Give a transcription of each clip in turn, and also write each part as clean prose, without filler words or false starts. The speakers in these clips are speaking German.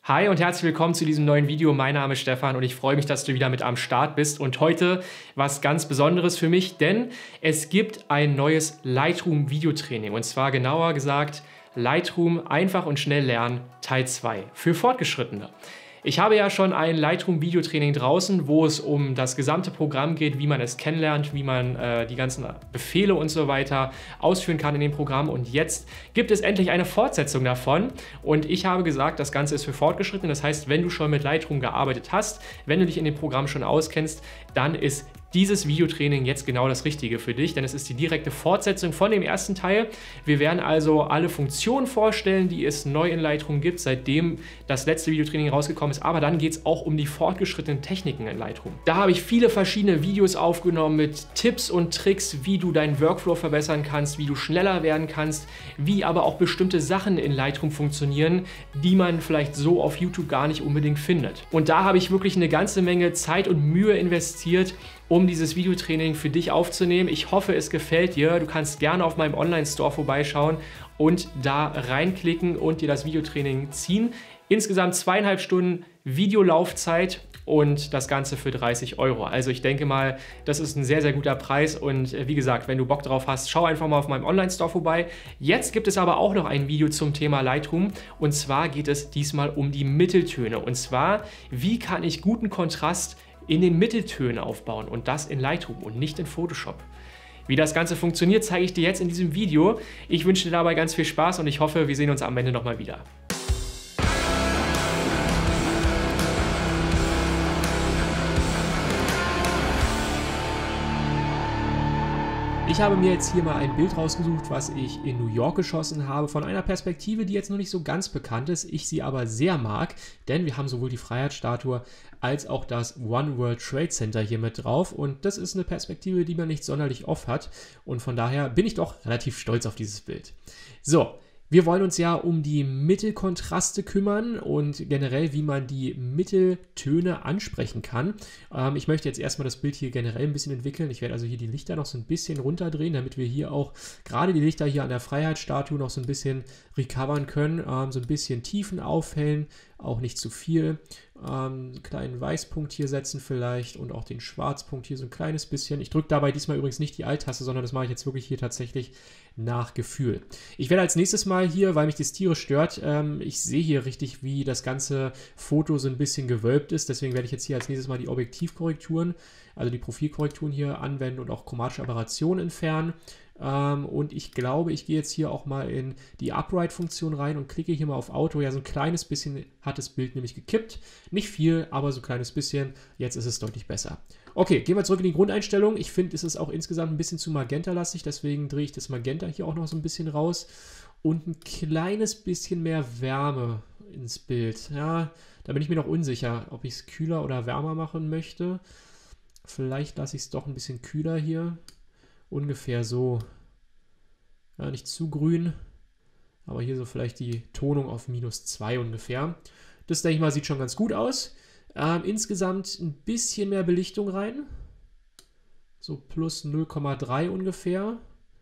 Hi und herzlich willkommen zu diesem neuen Video. Mein Name ist Stefan und ich freue mich, dass du wieder mit am Start bist. Und heute was ganz Besonderes für mich, denn es gibt ein neues Lightroom-Videotraining. Und zwar genauer gesagt Lightroom einfach und schnell lernen Teil 2 für Fortgeschrittene. Ich habe ja schon ein Lightroom-Videotraining draußen, wo es um das gesamte Programm geht, wie man es kennenlernt, wie man die ganzen Befehle und so weiter ausführen kann in dem Programm. Und jetzt gibt es endlich eine Fortsetzung davon. Und ich habe gesagt, das Ganze ist für Fortgeschrittene. Das heißt, wenn du schon mit Lightroom gearbeitet hast, wenn du dich in dem Programm schon auskennst, dann ist dieses Videotraining jetzt genau das Richtige für dich, denn es ist die direkte Fortsetzung von dem ersten Teil. Wir werden also alle Funktionen vorstellen, die es neu in Lightroom gibt, seitdem das letzte Videotraining rausgekommen ist, aber dann geht es auch um die fortgeschrittenen Techniken in Lightroom. Da habe ich viele verschiedene Videos aufgenommen mit Tipps und Tricks, wie du deinen Workflow verbessern kannst, wie du schneller werden kannst, wie aber auch bestimmte Sachen in Lightroom funktionieren, die man vielleicht so auf YouTube gar nicht unbedingt findet. Und da habe ich wirklich eine ganze Menge Zeit und Mühe investiert, um dieses Videotraining für dich aufzunehmen. Ich hoffe, es gefällt dir. Du kannst gerne auf meinem Online-Store vorbeischauen und da reinklicken und dir das Videotraining ziehen. Insgesamt 2,5 Stunden Videolaufzeit und das Ganze für 30 €. Also ich denke mal, das ist ein sehr, sehr guter Preis und wie gesagt, wenn du Bock drauf hast, schau einfach mal auf meinem Online-Store vorbei. Jetzt gibt es aber auch noch ein Video zum Thema Lightroom und zwar geht es diesmal um die Mitteltöne und zwar, wie kann ich guten Kontrast in den Mitteltönen aufbauen und das in Lightroom und nicht in Photoshop. Wie das Ganze funktioniert, zeige ich dir jetzt in diesem Video. Ich wünsche dir dabei ganz viel Spaß und ich hoffe, wir sehen uns am Ende nochmal wieder. Ich habe mir jetzt hier mal ein Bild rausgesucht, was ich in New York geschossen habe, von einer Perspektive, die jetzt noch nicht so ganz bekannt ist, ich sie aber sehr mag, denn wir haben sowohl die Freiheitsstatue als auch das One World Trade Center hier mit drauf und das ist eine Perspektive, die man nicht sonderlich oft hat und von daher bin ich doch relativ stolz auf dieses Bild. So. Wir wollen uns ja um die Mittelkontraste kümmern und generell, wie man die Mitteltöne ansprechen kann. Ich möchte jetzt erstmal das Bild hier generell ein bisschen entwickeln. Ich werde also hier die Lichter noch so ein bisschen runterdrehen, damit wir hier auch gerade die Lichter hier an der Freiheitsstatue noch so ein bisschen recovern können. So ein bisschen Tiefen aufhellen, auch nicht zu viel. Einen kleinen Weißpunkt hier setzen vielleicht und auch den Schwarzpunkt hier so ein kleines bisschen. Ich drücke dabei diesmal übrigens nicht die Alt-Taste, sondern das mache ich jetzt wirklich hier tatsächlich nach Gefühl. Ich werde als nächstes mal hier, weil mich das Tiere stört, ich sehe hier richtig, wie das ganze Foto so ein bisschen gewölbt ist. Deswegen werde ich jetzt hier als nächstes mal die Objektivkorrekturen, also die Profilkorrekturen hier anwenden und auch chromatische Aberrationen entfernen. Und ich glaube, ich gehe jetzt hier auch mal in die Upright-Funktion rein und klicke hier mal auf Auto. Ja, so ein kleines bisschen hat das Bild nämlich gekippt. Nicht viel, aber so ein kleines bisschen. Jetzt ist es deutlich besser. Okay, gehen wir zurück in die Grundeinstellung. Ich finde, es ist auch insgesamt ein bisschen zu magentalastig, deswegen drehe ich das Magenta hier auch noch so ein bisschen raus. Und ein kleines bisschen mehr Wärme ins Bild. Ja, da bin ich mir noch unsicher, ob ich es kühler oder wärmer machen möchte. Vielleicht lasse ich es doch ein bisschen kühler hier. Ungefähr so, ja, nicht zu grün, aber hier so vielleicht die Tonung auf -2 ungefähr. Das, denke ich mal, sieht schon ganz gut aus. Insgesamt ein bisschen mehr Belichtung rein, so plus 0,3 ungefähr.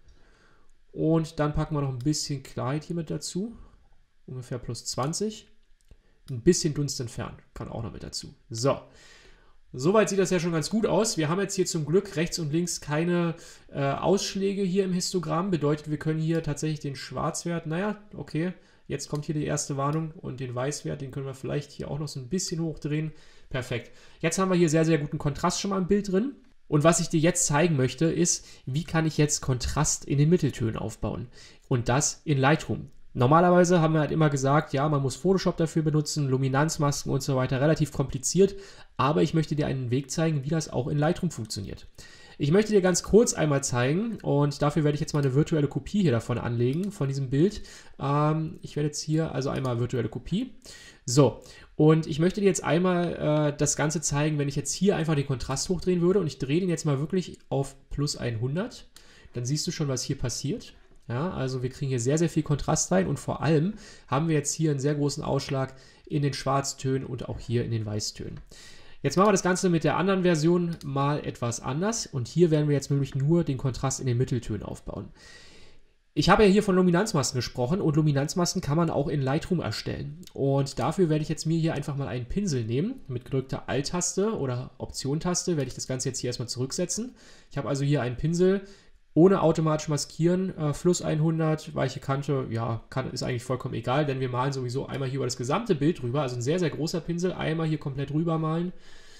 Und dann packen wir noch ein bisschen Klarheit hier mit dazu, ungefähr plus 20. Ein bisschen Dunst entfernen, kann auch noch mit dazu. So. Soweit sieht das ja schon ganz gut aus. Wir haben jetzt hier zum Glück rechts und links keine Ausschläge hier im Histogramm. Bedeutet, wir können hier tatsächlich den Schwarzwert, naja, okay, jetzt kommt hier die erste Warnung und den Weißwert, den können wir vielleicht hier auch noch so ein bisschen hochdrehen. Perfekt. Jetzt haben wir hier sehr, sehr guten Kontrast schon mal im Bild drin. Und was ich dir jetzt zeigen möchte, ist, wie kann ich jetzt Kontrast in den Mitteltönen aufbauen? Und das in Lightroom. Normalerweise haben wir halt immer gesagt, ja, man muss Photoshop dafür benutzen, Luminanzmasken und so weiter, relativ kompliziert, aber ich möchte dir einen Weg zeigen, wie das auch in Lightroom funktioniert. Ich möchte dir ganz kurz einmal zeigen und dafür werde ich jetzt mal eine virtuelle Kopie hier davon anlegen, von diesem Bild. Ich werde jetzt hier also einmal virtuelle Kopie. So, und ich möchte dir jetzt einmal das Ganze zeigen, wenn ich jetzt hier einfach den Kontrast hochdrehen würde und ich drehe den jetzt mal wirklich auf plus 100, dann siehst du schon, was hier passiert. Ja, also wir kriegen hier sehr, sehr viel Kontrast rein und vor allem haben wir jetzt hier einen sehr großen Ausschlag in den Schwarztönen und auch hier in den Weißtönen. Jetzt machen wir das Ganze mit der anderen Version mal etwas anders und hier werden wir jetzt nämlich nur den Kontrast in den Mitteltönen aufbauen. Ich habe ja hier von Luminanzmasken gesprochen und Luminanzmasken kann man auch in Lightroom erstellen. Und dafür werde ich jetzt mir hier einfach mal einen Pinsel nehmen. Mit gedrückter Alt-Taste oder Option-Taste werde ich das Ganze jetzt hier erstmal zurücksetzen. Ich habe also hier einen Pinsel ohne automatisch maskieren, Fluss 100, weiche Kante, ja, ist eigentlich vollkommen egal, denn wir malen sowieso einmal hier über das gesamte Bild rüber. Also ein sehr, sehr großer Pinsel, einmal hier komplett rüber malen.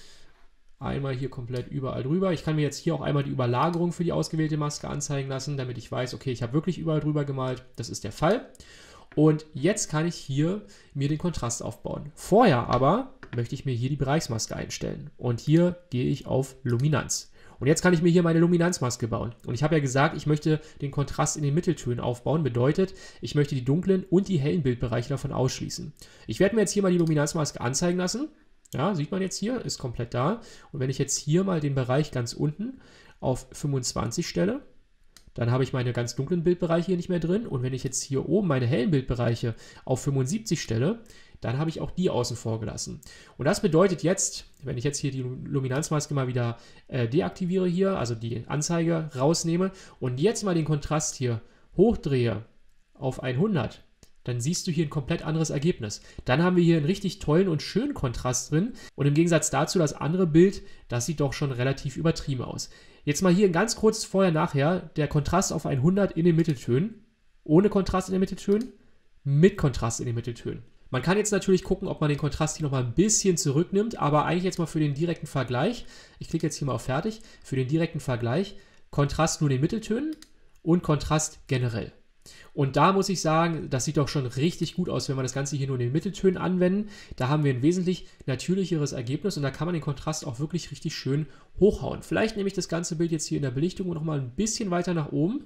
Einmal hier komplett überall drüber. Ich kann mir jetzt hier auch einmal die Überlagerung für die ausgewählte Maske anzeigen lassen, damit ich weiß, okay, ich habe wirklich überall drüber gemalt. Das ist der Fall. Und jetzt kann ich hier mir den Kontrast aufbauen. Vorher aber möchte ich mir hier die Bereichsmaske einstellen. Und hier gehe ich auf Luminanz. Und jetzt kann ich mir hier meine Luminanzmaske bauen. Und ich habe ja gesagt, ich möchte den Kontrast in den Mitteltönen aufbauen. Bedeutet, ich möchte die dunklen und die hellen Bildbereiche davon ausschließen. Ich werde mir jetzt hier mal die Luminanzmaske anzeigen lassen. Ja, sieht man jetzt hier, ist komplett da. Und wenn ich jetzt hier mal den Bereich ganz unten auf 25 stelle, dann habe ich meine ganz dunklen Bildbereiche hier nicht mehr drin. Und wenn ich jetzt hier oben meine hellen Bildbereiche auf 75 stelle, dann habe ich auch die außen vor gelassen. Und das bedeutet jetzt, wenn ich jetzt hier die Luminanzmaske mal wieder deaktiviere hier, also die Anzeige rausnehme und jetzt mal den Kontrast hier hochdrehe auf 100, dann siehst du hier ein komplett anderes Ergebnis. Dann haben wir hier einen richtig tollen und schönen Kontrast drin. Und im Gegensatz dazu das andere Bild, das sieht doch schon relativ übertrieben aus. Jetzt mal hier ganz kurz vorher-nachher, der Kontrast auf 100 in den Mitteltönen. Ohne Kontrast in den Mitteltönen, mit Kontrast in den Mitteltönen. Man kann jetzt natürlich gucken, ob man den Kontrast hier nochmal ein bisschen zurücknimmt, aber eigentlich jetzt mal für den direkten Vergleich. Ich klicke jetzt hier mal auf Fertig. Für den direkten Vergleich, Kontrast nur in den Mitteltönen und Kontrast generell. Und da muss ich sagen, das sieht doch schon richtig gut aus, wenn wir das Ganze hier nur in den Mitteltönen anwenden. Da haben wir ein wesentlich natürlicheres Ergebnis und da kann man den Kontrast auch wirklich richtig schön hochhauen. Vielleicht nehme ich das ganze Bild jetzt hier in der Belichtung nochmal ein bisschen weiter nach oben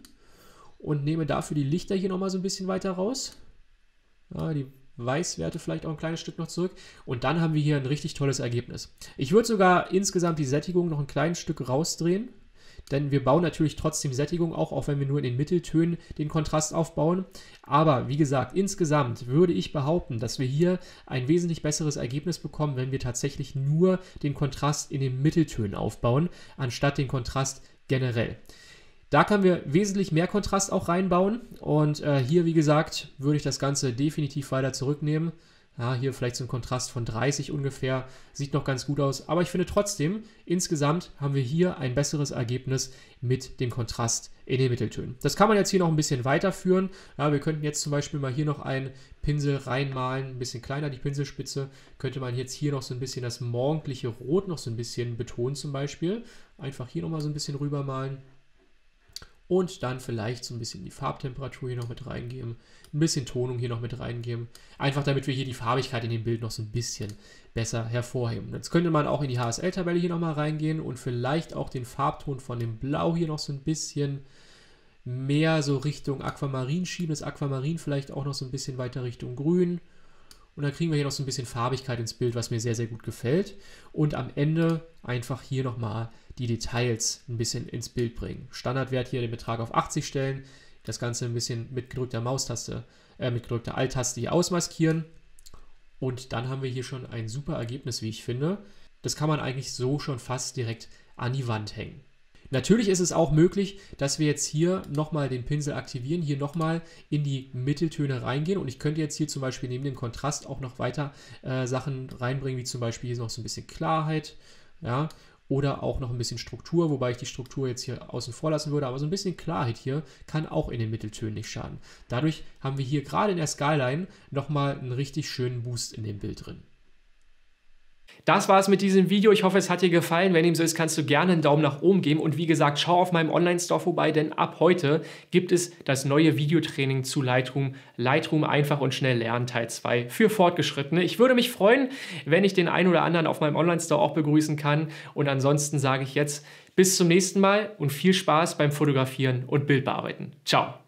und nehme dafür die Lichter hier nochmal so ein bisschen weiter raus. Ja, die Weißwerte vielleicht auch ein kleines Stück noch zurück. Und dann haben wir hier ein richtig tolles Ergebnis. Ich würde sogar insgesamt die Sättigung noch ein kleines Stück rausdrehen. Denn wir bauen natürlich trotzdem Sättigung auf, auch wenn wir nur in den Mitteltönen den Kontrast aufbauen. Aber wie gesagt, insgesamt würde ich behaupten, dass wir hier ein wesentlich besseres Ergebnis bekommen, wenn wir tatsächlich nur den Kontrast in den Mitteltönen aufbauen, anstatt den Kontrast generell. Da können wir wesentlich mehr Kontrast auch reinbauen. Und hier, wie gesagt, würde ich das Ganze definitiv weiter zurücknehmen. Ja, hier vielleicht so ein Kontrast von 30 ungefähr, sieht noch ganz gut aus, aber ich finde trotzdem, insgesamt haben wir hier ein besseres Ergebnis mit dem Kontrast in den Mitteltönen. Das kann man jetzt hier noch ein bisschen weiterführen. Ja, wir könnten jetzt zum Beispiel mal hier noch einen Pinsel reinmalen, ein bisschen kleiner die Pinselspitze, könnte man jetzt hier noch so ein bisschen das morgendliche Rot noch so ein bisschen betonen zum Beispiel. Einfach hier nochmal so ein bisschen rübermalen. Und dann vielleicht so ein bisschen die Farbtemperatur hier noch mit reingeben. Ein bisschen Tonung hier noch mit reingeben. Einfach damit wir hier die Farbigkeit in dem Bild noch so ein bisschen besser hervorheben. Jetzt könnte man auch in die HSL-Tabelle hier nochmal reingehen und vielleicht auch den Farbton von dem Blau hier noch so ein bisschen mehr so Richtung Aquamarin schieben. Das Aquamarin vielleicht auch noch so ein bisschen weiter Richtung Grün. Und dann kriegen wir hier noch so ein bisschen Farbigkeit ins Bild, was mir sehr, sehr gut gefällt. Und am Ende einfach hier nochmal die Details ein bisschen ins Bild bringen. Standardwert hier den Betrag auf 80 stellen, das Ganze ein bisschen mit gedrückter Maustaste, mit gedrückter Alt-Taste hier ausmaskieren. Und dann haben wir hier schon ein super Ergebnis, wie ich finde. Das kann man eigentlich so schon fast direkt an die Wand hängen. Natürlich ist es auch möglich, dass wir jetzt hier nochmal den Pinsel aktivieren, hier nochmal in die Mitteltöne reingehen und ich könnte jetzt hier zum Beispiel neben dem Kontrast auch noch weiter Sachen reinbringen, wie zum Beispiel hier noch so ein bisschen Klarheit, ja, oder auch noch ein bisschen Struktur, wobei ich die Struktur jetzt hier außen vor lassen würde, aber so ein bisschen Klarheit hier kann auch in den Mitteltönen nicht schaden. Dadurch haben wir hier gerade in der Skyline nochmal einen richtig schönen Boost in dem Bild drin. Das war es mit diesem Video. Ich hoffe, es hat dir gefallen. Wenn dem so ist, kannst du gerne einen Daumen nach oben geben. Und wie gesagt, schau auf meinem Online-Store vorbei, denn ab heute gibt es das neue Videotraining zu Lightroom. Lightroom einfach und schnell lernen, Teil 2 für Fortgeschrittene. Ich würde mich freuen, wenn ich den einen oder anderen auf meinem Online-Store auch begrüßen kann. Und ansonsten sage ich jetzt bis zum nächsten Mal und viel Spaß beim Fotografieren und Bildbearbeiten. Ciao.